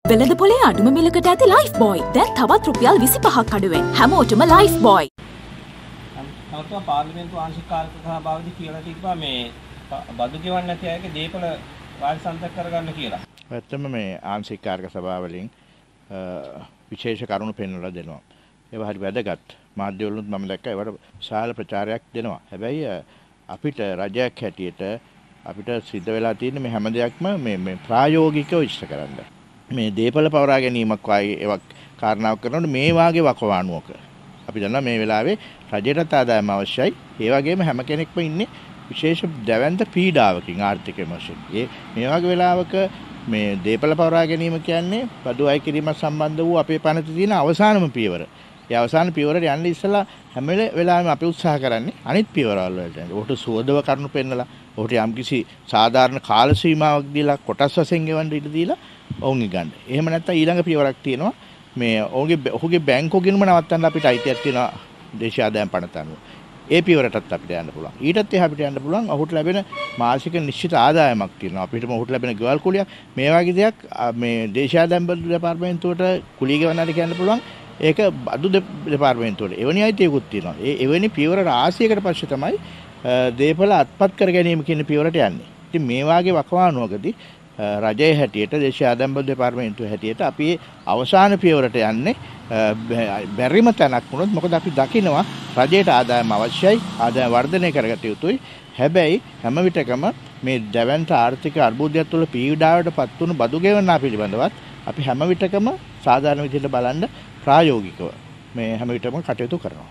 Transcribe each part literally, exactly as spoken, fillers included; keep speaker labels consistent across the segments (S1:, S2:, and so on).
S1: වෙළඳ පොලේ අඩුම මිලකට ඇති ලයිෆ් බොයි. දැන් තවත් රුපියල් විසිපහක් අඩුවෙන්. හැමෝටම ලයිෆ් බොයි.
S2: නමුත් පාර්ලිමේන්තු ආංශික කාර්යක සභාවදී කියලා තිබ්බා මේ බදු ගෙවන්නේ නැති අයගේ දීපල වාරිසන්තක කරගන්න කියලා.
S3: ඇත්තම මේ ආංශික කාර්යක සභාවලින් විශේෂ කරුණු පෙන්වලා දෙනවා. ඒවා හරි වැදගත්. මාධ්‍යවලුත් මම දැක්කා ඒවට විශාල ප්‍රචාරයක් දෙනවා. හැබැයි අපිට රජයක් හැටියට අපිට සිද්ධ වෙලා තියෙන මේ හැම දෙයක්ම මේ මේ ප්‍රායෝගිකව ඉෂ්ට කරන්න. මේ දීපල පවරා ගැනීමක් වගේ ඒවක් කාරණාවක් කරනකොට මේ වාගේ වකවානුවක අපි දන්නවා මේ වෙලාවේ රජයටත් ආදායම අවශ්‍යයි. ඒ වගේම හැම කෙනෙක්ම ඉන්නේ විශේෂ දැවැන්ත පීඩාවකින් ආර්ථික විමර්ශන. ඒ මේ වගේ වෙලාවක මේ දීපල පවරා ගැනීම කියන්නේ බදු අය කිරීම සම්බන්ධ වූ අපේ පනතේ තියෙන අවසානම පියවර. ඒ අවසාන පියවරට යන්න ඉස්සලා හැම වෙලාවෙම අපි උත්සාහ කරන්නේ අනිත් පියවරවල වලට. ඔහුට සුවදව කරුණු පෙන්නලා, ඔහුට යම්කිසි සාධාරණ කාල සීමාවක් දීලා කොටස් වශයෙන් ගෙවන්න ඉඩ දීලා ඔවුන්ගේ ගන්න. එහෙම නැත්නම් ඊළඟ පියවරක් තියෙනවා මේ ඔහුගේ ඔහුගේ බැංකුව ගිණුම නවත්තන්න අපිට අයිතියක් තියෙනවා දේශීය ආදායම් පනත අනුව. ඒ පියවරටත් අපිට යන්න පුළුවන්. ඊටත් එහා අපිට යන්න පුළුවන් ඔහුට ලැබෙන මාසික නිශ්චිත ආදායමක් තියෙනවා. අපිටම ඔහුට ලැබෙන ගෙවල් කුලියක් මේ වගේ දෙයක් මේ දේශීය ආදායම් දෙපාර්තමේන්තුවට කුලිය ගෙවන්නට කියන්න පුළුවන්. ඒක බදු දෙපාර්තමේන්තුවට එවැනි අයිතියකුත් තියෙනවා. ඒ එවැනි පියවර රාශියකට පස්සේ තමයි දීපල අත්පත් කර ගැනීම කියන පියවරට යන්නේ. ඉතින් මේ වාගේ වකවානුවකදී රජයේ හැටියට දේශීය ආදායම් දෙපාර්තමේන්තුවේ හැටියට අපි අවසාන පියවරට යන්නේ බැරිම තැනක් වුණොත් මොකද අපි දකිනවා රජයට ආදායම අවශ්‍යයි, ආදායම වර්ධනය කරගත යුතුයි. හැබැයි හැම විටකම මේ දැවැන්ත ආර්ථික අර්බුදයක් තුළ පීඩාවට පත් වුණු බදු ගෙවන්නා පිළිබඳවත් අපි හැම විටකම සාධාරණ විදිහට බලන්න ප්‍රායෝගිකව මේ හැම විටකම කටයුතු කරනවා.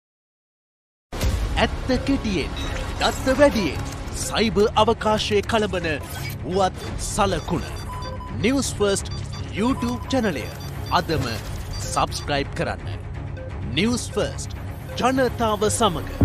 S4: ඇත්ත කෙටියෙන්, දත්ත වැඩියෙන්, සයිබර් අවකාශයේ කලබන වුවත් සලකුණ. නිවුස් ෆර්ස්ට් YouTube චැනලය අදම සබස්ක්‍රයිබ් කරන්න. නිවුස් ෆර්ස්ට් ජනතාව සමග